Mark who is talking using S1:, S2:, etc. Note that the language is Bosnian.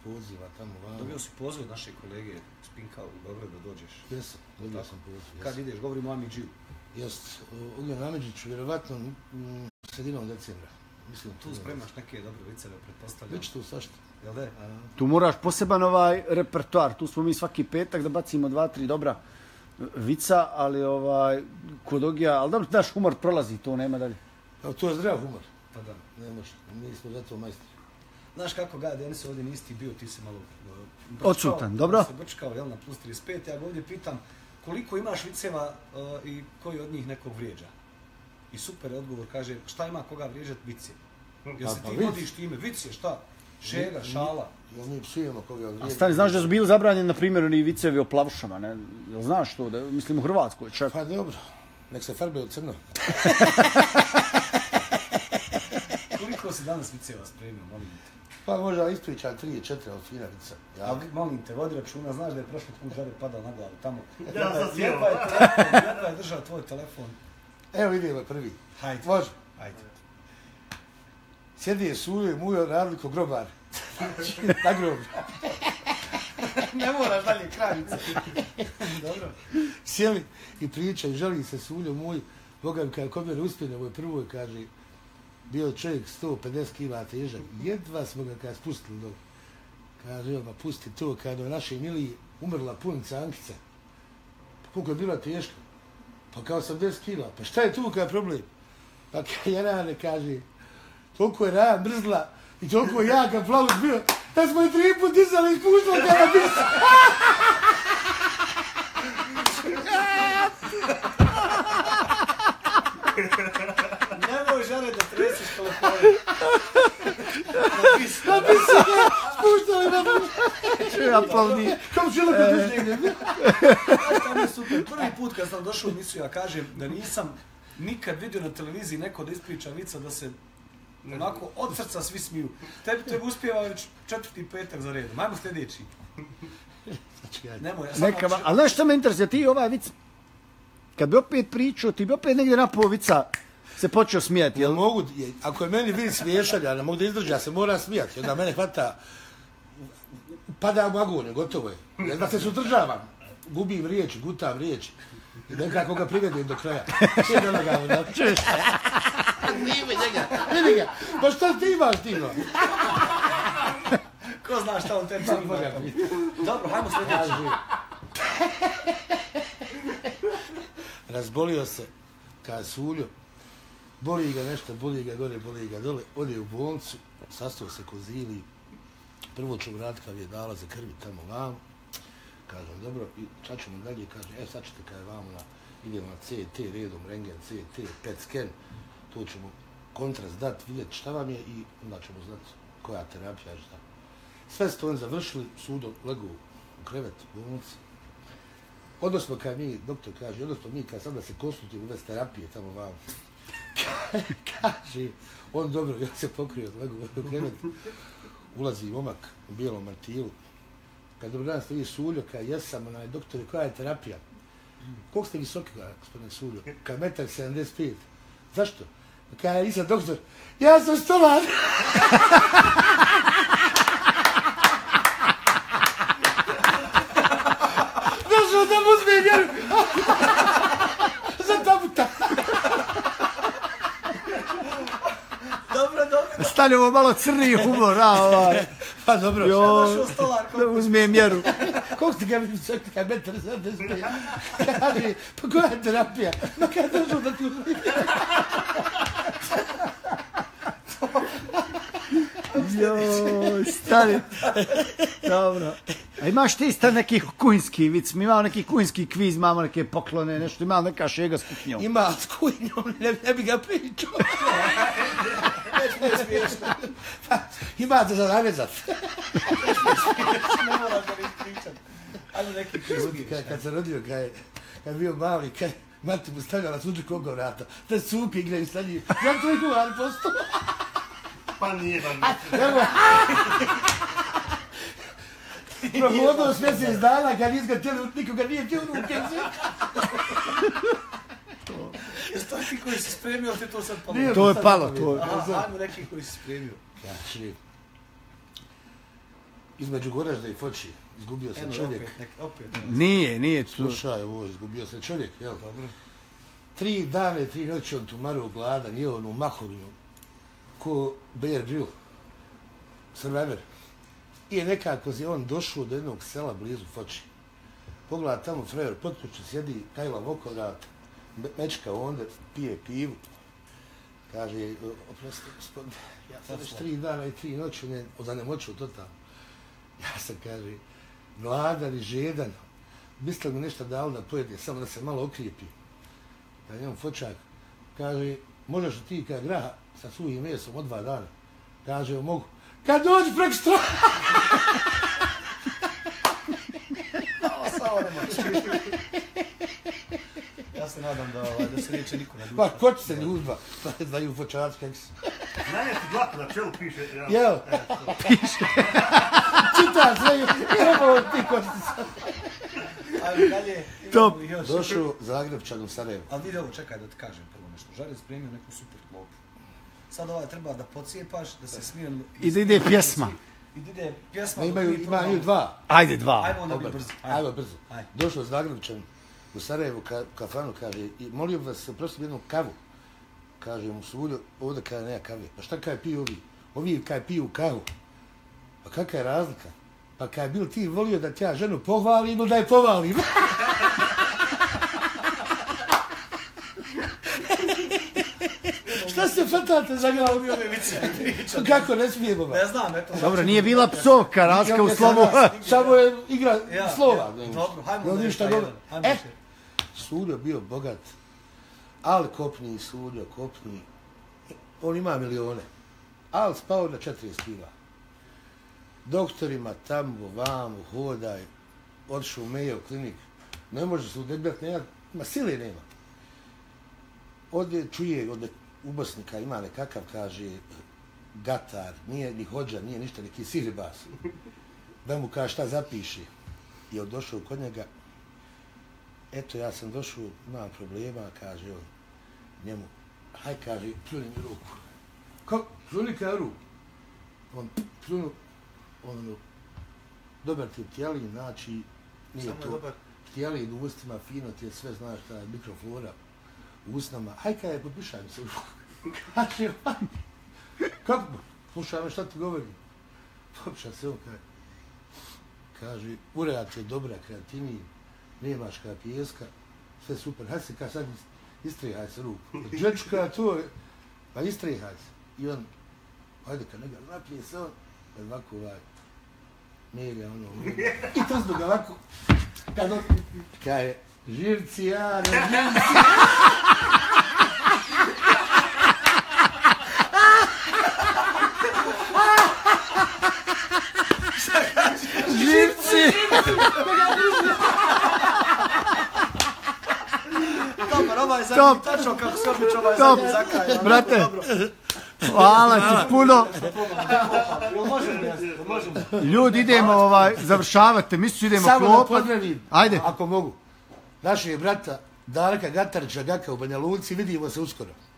S1: poziva tamo vamo.
S2: Dobio si poziv od naše kolege Spinkao u Beograd da dođeš.
S1: Jesam, dobio sam poziv.
S2: Kad ideš, govorimo o Amidžiju.
S1: Jest, Ugljen Amidžić, vjerovatno sredinom decembra. Mislim,
S2: tu spremaš neke dobre viceve, pretpostavljam.
S1: Već tu svašta.
S2: Jel de?
S3: Tu moraš poseban repertoar. Tu smo mi svaki petak da bacimo 2-3 dobra vica, ali kod Ogija, ali dobro, naš humor prolazi, to nema dalje.
S1: To je zdrav humor.
S2: Pa da.
S1: Ne može, mi smo zato majstori.
S2: Znaš kako ga, Denis, ovdje nisi ti bio, ti si malo
S3: odsutan, dobro?
S2: Se brčkao, jel, na plus 35, ja ga ovdje pitam koliko imaš viceva i koji od njih nekog vrijeđa. I super je odgovor, kaže, šta ima koga vrijeđat vice? Jel se ti vodiš time, vice, šta? Šega, šala?
S1: Jel mi psujemo koga vrijeđa?
S3: A stani, znaš da su bili zabranjeni, na primjer, oni vicevi o plavušama, ne? Jel znaš to, da, mislim u Hrvatskoj čak?
S1: Pa dobro, nek se farbaju crno.
S2: Koliko si danas viceva spremio, molim te?
S1: Pa možda ispričam 3-4 od fina vica.
S2: Ja, molim te, vodi računa, znaš da je prošli put žare padao na glavu tamo.
S4: Jedva
S2: je držao tvoj telefon.
S1: Evo idemo prvi.
S2: Hajde.
S1: Može?
S2: Hajde.
S1: Sjedi je Suljo i Mujo radili ko grobar. Na groblju.
S2: Ne moraš dalje kravice. Dobro.
S1: Sjeli i pričaju, želi se Suljo Muj. Boga mi kada kod mene uspjene, ovo je prvoj, kaže, bio čovjek 150 kila težak. Jedva smo ga kada spustili dole. Kaže, evo, pusti to, kada je našoj Miliji umrla punica Ankica. Pa koliko je bila teška? Pa kao 80 kila. Pa šta je tu kada problem? Pa kada Janane kaže, toliko je Raja mrzla i toliko je jaka plavut bio, da smo je 3 put dizali i spuštali kada bisa.
S2: Nemoj žare da tresiš telefone.
S1: Napisi ga, spuštali na bisa.
S3: Aplaudi.
S1: Kao žele kad ušnjegne.
S2: Znaš što mi je super, prvi put kad sam došao u emisiju, ja kažem da nisam nikad vidio na televiziji neko da ispriča vica da se onako od srca svi smiju. Tebi uspijeva već 4. petak za redom. Ajmo sljedeći. Nemoj, ja sam
S3: Neka, ali znaš što me interesuje, ti ovaj vic, kad bi opet pričao, ti bi opet negdje napao vica se počeo smijati, jel?
S1: Mogu, ako je meni vid smiješan, ja ne mogu da izdržam, se moram smijati. Onda mene hvata, pada u agoniju, gotovo je. Jer da se sudržavam, gubim riječi, gutam riječi. I nekako ga privedim do kraja. Sve ne lagamo, da čuješ. Vidi ga, pa šta ti imaš ti, no?
S2: Ko zna šta on tebi ima? Dobro, hajmo sljedeći.
S1: Razbolio se, kada Suljo, boli ga nešto, boli ga gore, boli ga dole, ode u bolnicu, sastao se kod Zili, prvo ću vratiti kad je dala za krvi tamo vamo, kažem, dobro, i sad ćemo dalje, kaže, sad ćete kada je vamo idemo na CT, redom, rengen, CT, PET scan, to ćemo kontrast dati, vidjeti šta vam je i onda ćemo znati koja terapija, šta. Sve ste on završili, sudo legu u krevet u bolnici. Odnosno kad mi, doktor kaže, odnosno mi kad sad da se konsultujemo uvesti terapije tamo vamo, kaže, on dobro, ja se pokrio, legu u krevet, ulazi momak u bijelom mantilu. Kad dobro dan stoji Suljo, kad jesam, doktore, koja je terapija? Koliko ste visoki, gospodine Suljo? Kad 1,75 m. Zašto? Kad je nisam doktor, ja sam stolar! Došao da mu uzme mjeru! Za tabuta!
S2: Dobro.
S3: Stani ovo malo crni humor,
S1: Pa dobro.
S3: Da uzme mjeru.
S1: Koliko ste ga visoki, kad 1,75 m? Kaže, pa koja je terapija? Ma kad je došao da ti uzme?
S3: Joj, stani. Dobro. A imaš ti isto neki kujnski vic? Mi imamo neki kujnski kviz, imamo neke poklone, nešto, imamo neka šega s kuhinjom.
S1: Ima s kuhinjom, ne bi ga pričao.
S2: Ne smiješno.
S1: Imate za navezat.
S2: Ne moraš da ispričam. Ajmo neki kviz.
S1: Kad se rodio, kad je bio mali, mati mu stavljala suđu koga vrata. Da suke igraju sa njim. Ja to je kuvar posto.
S4: Pa nije vam.
S1: Prohodao s mjesec dana, kad nikoga nije htio ruke.
S2: Jesi to neki koji si spremio, ali ti to sad palo?
S3: To je palo, to je.
S2: Ajmo neki koji si spremio.
S1: Kaži, između Goražda i Foči. Izgubio se čovjek.
S3: Nije.
S1: Slušaj, ovo, izgubio se čovjek, jel? Dobro. 3 dana i 3 noći on tumario gladan, jeo onu mahovinu, ko Bear Grill, Survivor. I nekako je on došao do jednog sela blizu Foči. Pogleda tamo frajer, potpuću sjedi Kajla Vokovrat, mečka onda, pije pivu. Kaže, oprosti gospod, ja sam već 3 dana i 3 noći zanemoću totalno. Ja sam, kaže, gladan i žedan. Biste li mi nešto dali da pojede, samo da se malo okrijepi. Kad imam Fočak, kaže, možeš li ti kada graha sa suhim mesom od 2 dana? Kaže, mogu. Kad dođi preko stroja!
S2: Ja se nadam da se neće niko nadušati.
S1: Pa, ko će se ljudba? Znaju Fočaci kako se...
S4: Najeti dlaka na čelu piše.
S1: Jel? Piše. Čitaš, trebalo ti ko će se...
S2: Ali dalje...
S3: Top.
S1: Došao Zagrebčan u Sarajevo.
S2: Ali vidi ovo, čekaj da ti kažem prvo nešto. Žare spremio neku super klopu. Sad treba da pocijepaš, da se smije...
S3: I da ide pjesma.
S2: I da ide pjesma...
S1: Imaju 2.
S3: Ajde 2.
S2: Ajmo onda bi brzo.
S1: Ajmo brzo. Došao Zagrebčan u Sarajevu kafanu, kaže, i molio bi vas prosto jednu kavu. Kaže mu Suljo, ovdje kaže nema kave. Pa šta kaj piju ovi? Ovi kaj piju kavu. Pa kakva je razlika? Pa kaj bil ti volio da tja ženu pohvalim, no da je povalim. Šta se fatate za glavu mi ove vice? Kako ne smijemo?
S2: Ne znam, eto.
S3: Dobro, nije bila psovka, razka u slovu.
S1: Samo je igra slova.
S2: Dobro, hajmo da
S1: ništa dobro. Suljo bio bogat, ali kopni Suljo, kopni. On ima milione, ali spao na 40 kila. Doktorima tamo, vamo, hodaj, odšao u Mayo klinik. Ne može se udebljati, nema sile nema. Ovdje čuje, ovdje ubosnika ima nekakav, kaže, gatar, nije ni hođa, nije ništa, neki sihribas. Da mu kaže šta zapiše. I on došao kod njega, eto ja sam došao, imam problema, kaže on njemu, haj kaže, pljuni mi ruku. Kako? Pljuni kaj ruku? On pljunu, ono, dobar ti je tjelin, znači, nije samo to. Dobar. Tjelin u ustima, fino ti je sve, znaš, ta mikroflora u usnama. Haj kaj, potpišaj mi se u ruku. Kaže, kako? Slušaj me šta ti govori. Potpišaj se on kaj. Kaže, ureja ti je dobra, kreativniji, nemaš kaj pijeska, sve super. Haj se kaj sad istrihaj se ruku. Džečka, to je, pa istrihaj se. I on, hajde kad nega napije se on, ovako Melja, ono, i trznu ga ovako, kad on, kaj, živci, ja, ne, živci. Živci!
S2: Dobar, ovaj zadnji tačno kako se odlično ovaj zadnji zakaj.
S3: Brate, hvala ti puno. Ljudi, idemo završavati, misliš idemo
S1: klopati. Samo da pozdravim, ako mogu, našeg brata Darka Gatarića Gaka u Banja Luci, vidimo se uskoro.